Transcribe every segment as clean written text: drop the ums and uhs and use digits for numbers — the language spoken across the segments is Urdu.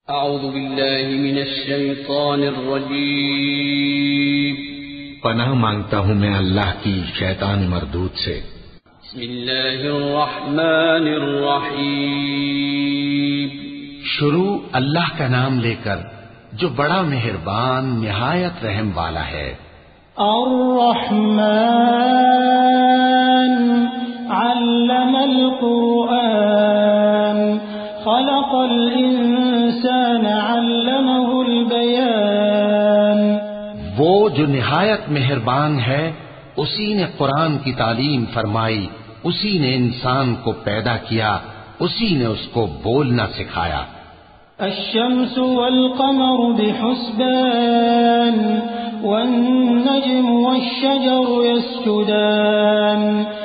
اعوذ باللہ من الشیطان الرجیم پناہ مانگتا ہوں میں اللہ کی شیطان مردود سے۔ بسم اللہ الرحمن الرحیم شروع اللہ کا نام لے کر جو بڑا مہربان نہایت رحم والا ہے۔ الرحمن علم القرآن خلق الانسان علمه البیان۔ وہ جو نہایت مہربان ہے اسی نے قرآن کی تعلیم فرمائی، اسی نے انسان کو پیدا کیا، اسی نے اس کو بولنا سکھایا۔ الشمس والقمر بحسبان والنجم والشجر يسجدان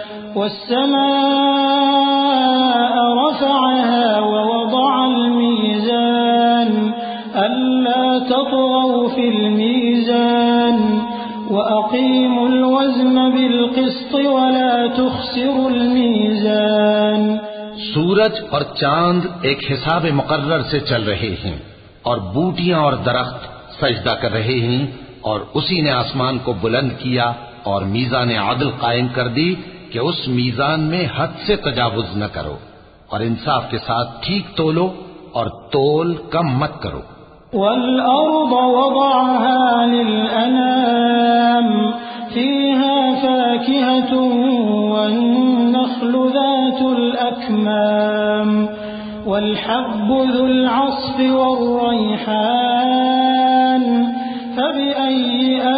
والسماء رفعها ووضع الميزان ألا تطغوا في الميزان وأقيموا الوزن بالقسط ولا تخسروا الميزان۔ سورج اور چاند ایک حساب مقرر سے چل رہے ہیں اور بوٹیاں اور درخت سجدہ کر رہے ہیں، اور اسی نے آسمان کو بلند کیا اور میزان عدل قائم کر دی کہ اس میزان میں حد سے تجاوز نہ کرو، اور انصاف کے ساتھ ٹھیک تولو اور تول کم مت کرو۔ والأرض وضعها للأنام فيها فاكهة والنخل ذات الأكمام والحب ذو العصف والريحان فبأي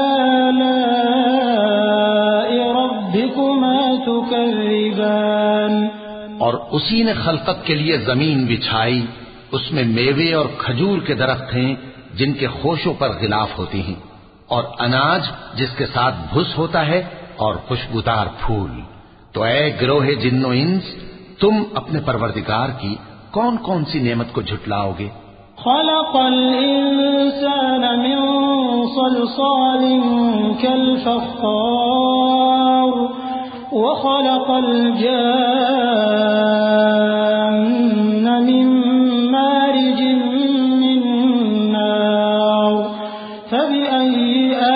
آلاء ربكما تكذبان۔ اور اسی نے خلقت کے لیے زمین بچھائی، اس میں میوے اور کھجور کے درخت ہیں جن کے خوشوں پر غلاف ہوتی ہیں، اور اناج جس کے ساتھ بھس ہوتا ہے اور خوشبودار پھول۔ تو اے گروہ جن و انس، تم اپنے پروردگار کی کون کون سی نعمت کو جھٹلاؤ گے؟ خلق الانسان من صلصال كالفخار وخلق الجان من مارج من نار فبأي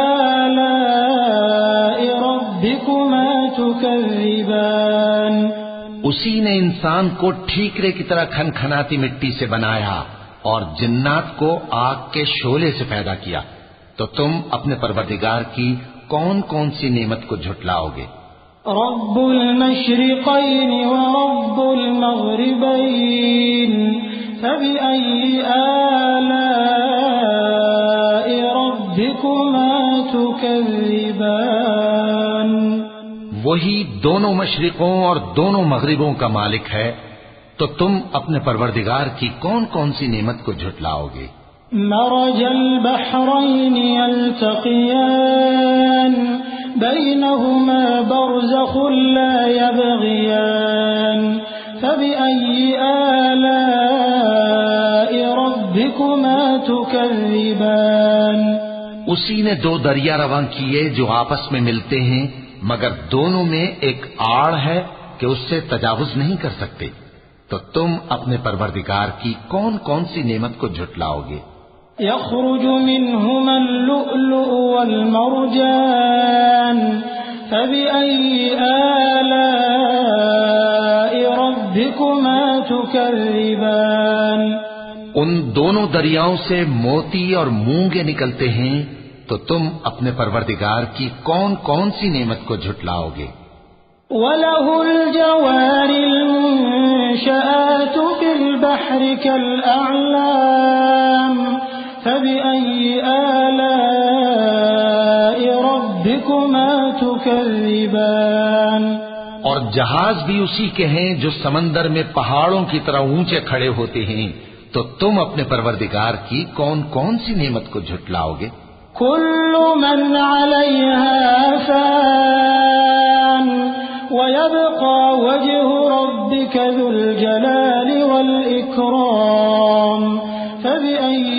آلاء ربكما تكذبان۔ اسی نے انسان کو ٹھیکرے کی طرح کھنکھناتی مٹی سے بنایا اور جنات کو آگ کے شعلے سے پیدا کیا، تو تم اپنے پروردگار کی کون کون سی نعمت کو جھٹلاؤ گے؟ رب المشرقین ورب المغربین فبأي آلاء ربكما تكذبان۔ وہی دونوں مشرقوں اور دونوں مغربوں کا مالک ہے، تو تم اپنے پروردگار کی کون کون سی نعمت کو جھٹلاؤ گے؟ مرج البحرین یلتقیان بینہما برزخ لا یبغیان فبأي آلاء ربكما تكذبان۔ اسی نے دو دریا رواں کیے جو آپس میں ملتے ہیں، مگر دونوں میں ایک آڑ ہے کہ اس سے تجاوز نہیں کر سکتے، تو تم اپنے پروردگار کی کون کون سی نعمت کو جھٹلاؤ گے؟ یخرج منہما اللؤلؤ والمرجان فبأي آلاء ربكما تكذبان۔ ان دونوں دریاؤں سے موتی اور مونگے نکلتے ہیں، تو تم اپنے پروردگار کی کون کون سی نعمت کو جھٹلاؤ گے؟ وَلَهُ الْجَوَارِ الْمُنشَآتُ فِي الْبَحْرِ كَالْأَعْلَامِ فَبِأَيِّ آلَاءِ رَبِّكُمَا تُكَذِّبَانِ۔ اور جہاز بھی اسی کے ہیں جو سمندر میں پہاڑوں کی طرح اونچے کھڑے ہوتے ہیں، تو تم اپنے پروردگار کی کون کون سی نعمت کو جھٹلاؤ گے؟ كل من عليها فان ويبقى وجه ربك ذو الجلال والإكرام فبأي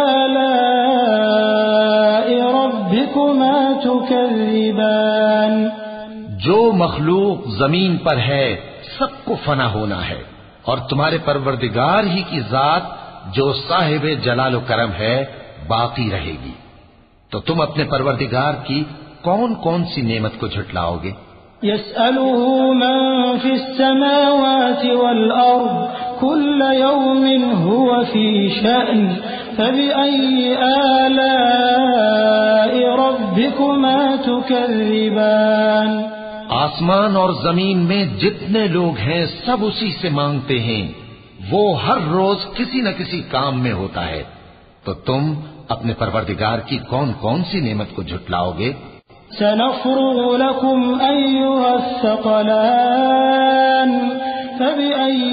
آلاء ربكما تكذبان۔ جو مخلوق زمین پر ہے سب کو فنا ہونا ہے، اور تمہارے پروردگار ہی کی ذات جو صاحب جلال و کرم ہے باقی رہے گی۔ تو تم اپنے پروردگار کی کون کون سی نعمت کو جھٹلاؤ گے؟ يسأله من في السماوات والأرض كل يوم هو في شأن فبأي آلاء ربكما تكذبان۔ آسمان اور زمین میں جتنے لوگ ہیں سب اسی سے مانگتے ہیں، وہ ہر روز کسی نہ کسی کام میں ہوتا ہے، تو تم اپنے پروردگار کی کون کون سی نعمت کو جھٹلاؤ گے؟ سنفرغ لكم أيها الثقلان فبأي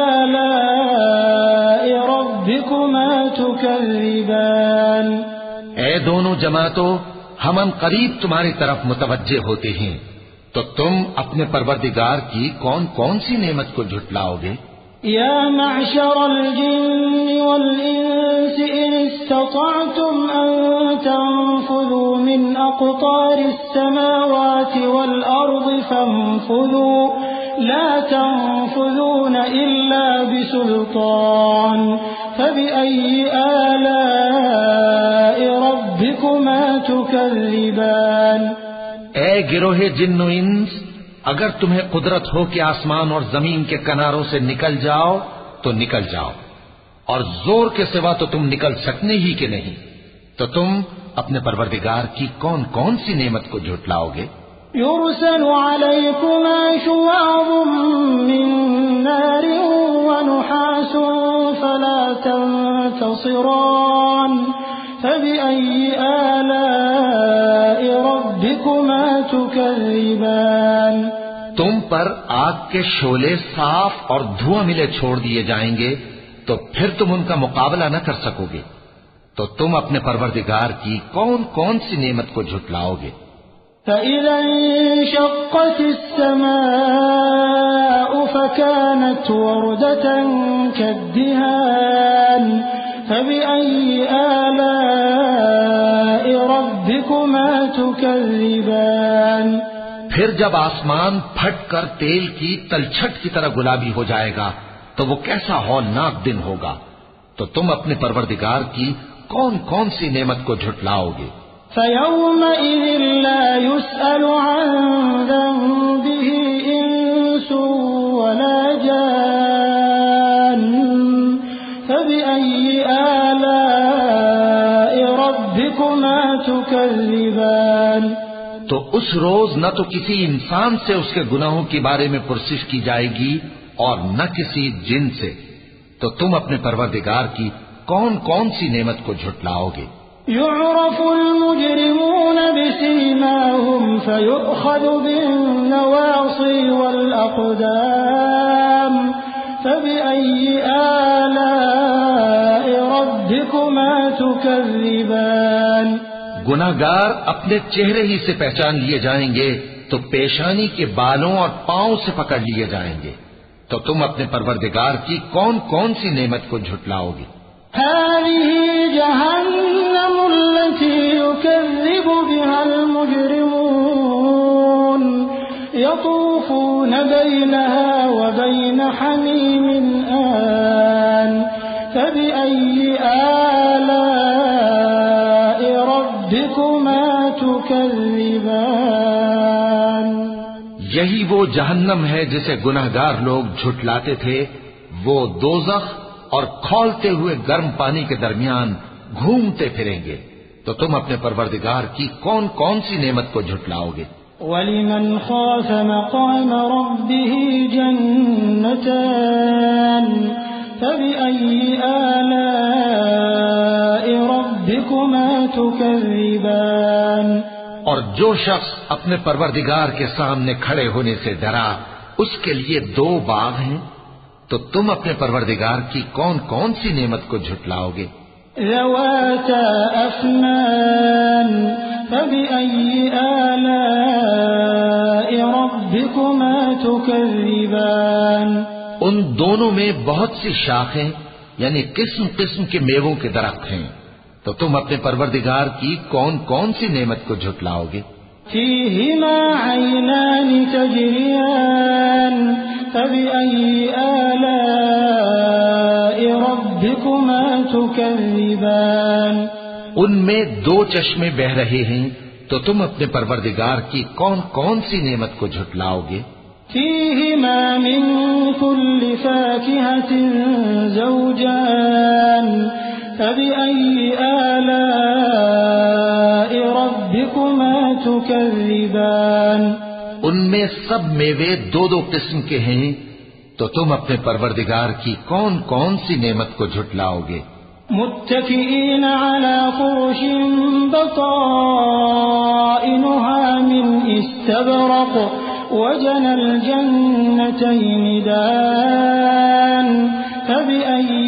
آلاء ربكما تكذبان۔ اے دونوں جماعتوں، ہم قریب تمہاری طرف متوجہ ہوتے ہیں، تو تم اپنے پروردگار کی کون کون سی نعمت کو جھٹلاؤ گے؟ يا معشر الجن والإنس إن استطعتم أن تنفذوا من أقطار السماوات والأرض فانفذوا لا تنفذون إلا بسلطان فبأي آلاء ربكما تكذبان۔ اے گروہ جن و انس، اگر تمہیں قدرت ہو کہ آسمان اور زمین کے کناروں سے نکل جاؤ تو نکل جاؤ، اور زور کے سوا تو تم نکل سکنے ہی کہ نہیں، تو تم اپنے پروردگار کی کون کون سی نعمت کو جھٹلاؤ گے؟ يرسل عليكما شواظ من نار ونحاس فلا تنتصران فبأي آلاء ربكما تكذبان۔ تم پر آگ کے شعلے صاف اور دھواں ملے چھوڑ دیے جائیں گے، تو پھر تم ان کا مقابلہ نہ کر سکو گے، تو تم اپنے پروردگار کی کون کون سی نعمت کو جھٹلاؤ گے؟ فإذا انشقت السماء فكانت وردة كالدهان فبأي آلاء ربكما تكذبان۔ پھر جب آسمان پھٹ کر تیل کی تلچھٹ کی طرح گلابی ہو جائے گا تو وہ کیسا ہولناک دن ہوگا، تو تم اپنے پروردگار کی کون کون سی نعمت کو جھٹلاؤ گے؟ فيومئذ لا يسأل عن ذنبه إنس ولا جان فبأي آلاء ربكما تكذبان۔ تو اس روز نہ تو کسی انسان سے اس کے گناہوں کے بارے میں پرسش کی جائے گی اور نہ کسی جن سے، تو تم اپنے پروردگار کی کون کون سی نعمت کو جھٹلاؤ گے؟ يعرف المجرمون بسيماهم فيؤخذ بالنواصي والأقدام فبأي آلاء ربكما تكذبان۔ گناہگار اپنے چہرے ہی سے پہچان لیے جائیں گے تو پیشانی کے بالوں اور پاؤں سے پکڑ لیے جائیں گے، تو تم اپنے پروردگار کی کون کون سی نعمت کو جھٹلاؤ گے؟ هذه جهنم التي يكذب بها المجرمون يطوفون بينها وبين حميم آن فبأي آلاء ربكما تكذبان۔ یہی وہ جہنم ہے جسے گناہگار لوگ جھٹلاتے تھے، وہ دوزخ اور کھولتے ہوئے گرم پانی کے درمیان گھومتے پھریں گے، تو تم اپنے پروردگار کی کون کون سی نعمت کو جھٹلاؤ گے؟ وَلِمَنْ خَافَ مَقَامَ رَبِّهِ جَنَّتَانِ فَبِأَيِّ آلَاءِ رَبِّكُمَا تُكَذِّبَانِ۔ اور جو شخص اپنے پروردگار کے سامنے کھڑے ہونے سے ڈرا، اس کے لیے دو باغ ہیں، تو تم اپنے پروردگار کی کون کون سی نعمت کو جھٹلاؤ گے؟ ذواتا افنان فبأي آلاء ربكما تكذبان۔ ان دونوں میں بہت سی شاخیں یعنی قسم قسم کے میووں کے درخت ہیں، تو تم اپنے پروردگار کی کون کون سی نعمت کو جھٹلاؤ گے؟ فيهما عينان تجريان فبأي آلاء ربكما تكذبان ان میں دو چشمے بہ رہے ہیں، تو تم اپنے پروردگار کی کون کون سی نعمت کو جھٹلاؤ گے؟ فيهما من كل فاكهة زوجان فبأي آلاء ربكما تكذبان ان میں سب میوے دو دو قسم کے ہیں، تو تم اپنے پروردگار کی کون کون سی نعمت کو جھٹلاؤ گے؟ متكئين على فرش بطائنها من استبرق وجنى الجنتين دان فبأي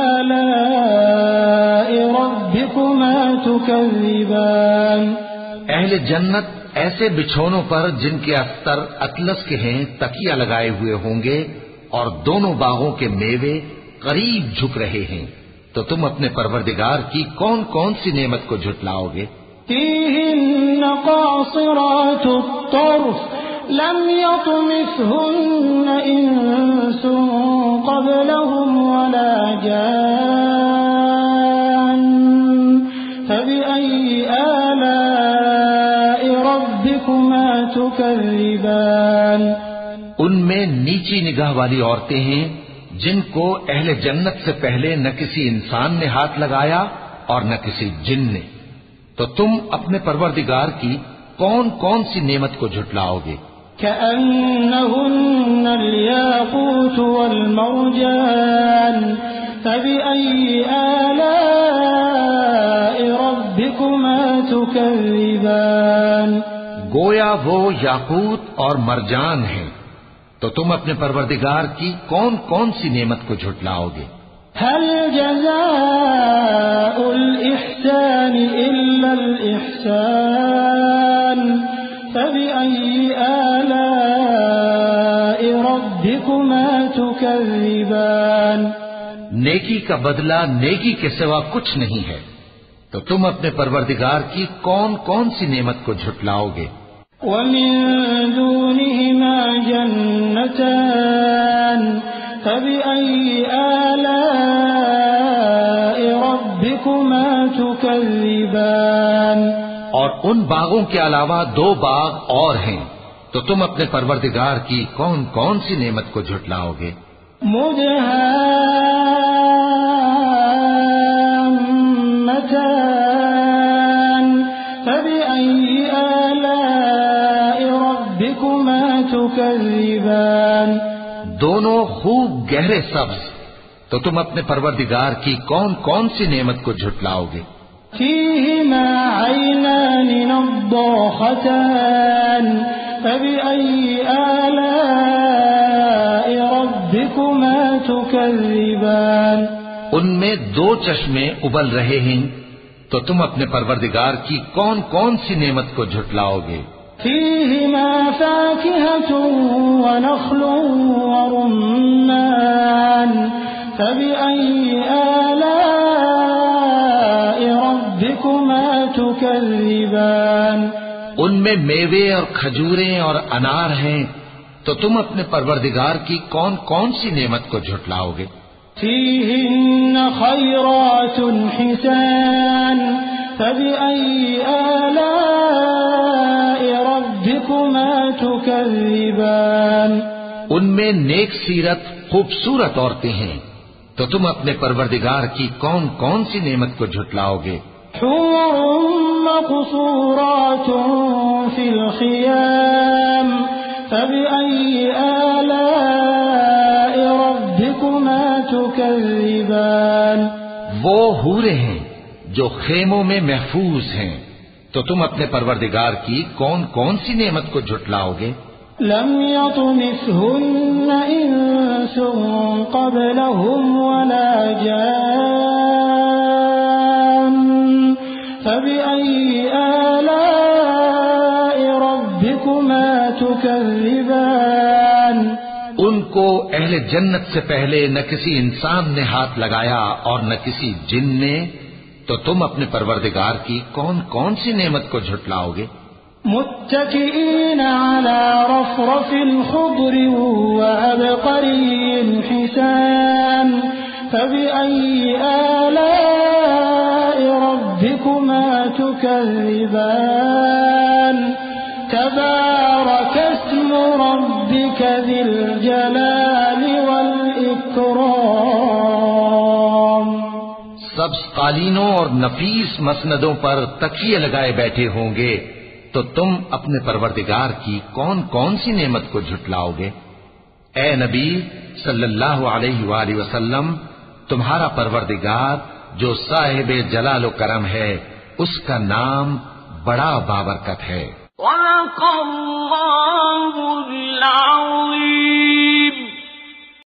آلاء ربكما تكذبان اہل جنت ایسے بچھونوں پر جن کے استر اطلس کے ہیں تکیہ لگائے ہوئے ہوں گے، اور دونوں باغوں کے میوے قریب جھک رہے ہیں، تو تم اپنے پروردگار کی کون کون سی نعمت کو جھٹلاؤ گے؟ فيهن قاصرات الطرف لم يطمثهن إنس قبلهم ولا جان فبأي آلاء ربكما تكذبان ان میں نیچی نگاہ والی عورتیں ہیں جن کو اہل جنت سے پہلے نہ کسی انسان نے ہاتھ لگایا اور نہ کسی جن نے، تو تم اپنے پروردگار کی کون کون سی نعمت کو جھٹلاؤ گے؟ كأنهن الياقوت والمرجان فبأي آلاء ربكما تكذبان گویا وہ یاقوت اور مرجان ہیں، تو تم اپنے پروردگار کی کون کون سی نعمت کو جھٹلاؤ گے؟ هل جزاء الإحسان إلا الإحسان فبأي آلاء ربكما تكذبان نیکی کا بدلہ نیکی کے سوا کچھ نہیں ہے، تو تم اپنے پروردگار کی کون کون سی نعمت کو جھٹلاؤ گے؟ ومن دونهما جنتان فبأي آلاء ربكما تكذبان اور ان باغوں کے علاوہ دو باغ اور ہیں، تو تم اپنے پروردگار کی کون کون سی نعمت کو جھٹلاؤ گے؟ مدهامتان فبأي آلاء ربكما تكذبان دونوں خوب گہرے سبز، تو تم اپنے پروردگار کی کون کون سی نعمت کو جھٹلاؤ گے؟ فيهما عينان نضاختان فبأي آلاء ربكما تكذبان ان میں دو چشمے ابل رہے ہیں، تو تم اپنے پروردگار کی کون کون سی نعمت کو جھٹلاؤ گے؟ فيهما فاكهة ونخل ورمان فبأي آلاء ربكما تكذبان ان میں میوے اور کھجوریں اور انار ہیں، تو تم اپنے پروردگار کی کون کون سی نعمت کو جھٹلاؤ گے؟ فيهن خيرات حسان فبأي آلاء ربكما تكذبان ان میں نیک سیرت خوبصورت عورتیں ہیں، تو تم اپنے پروردگار کی کون کون سی نعمت کو جھٹلاؤ گے؟ حور مقصورات في الخيام فبأي آلاء ربكما تكذبان وہ حوریں ہیں جو خیموں میں محفوظ ہیں، تو تم اپنے پروردگار کی کون کون سی نعمت کو جھٹلاؤ گے؟ لم يطمثهن إنس قبلهم ولا جان فبأي آلاء ربكما تكذبان ان کو اہل جنت سے پہلے نہ کسی انسان نے ہاتھ لگایا اور نہ کسی جن نے، تو تم اپنے پروردگار کی کون کون سی نعمت کو جھٹلاؤ گے؟ متكئين على رفرف خضر وعبقري حسان فبأي آلاء ربكما تكذبان تبارك اسم ربك ذي الجلال والإكرام. سبز قالینوں اور نفیس مسندوں پر تکیے لگائے بیٹھے ہوں گے تو تم اپنے پروردگار کی کون کون سی نعمت کو جھٹلاؤ گے؟ اے نبی صلی اللہ علیہ وآلہ وسلم، تمہارا پروردگار جو صاحب جلال و کرم ہے اس کا نام بڑا بابرکت ہے. وَلَقَ اللَّهُ الْعَظِيمُ.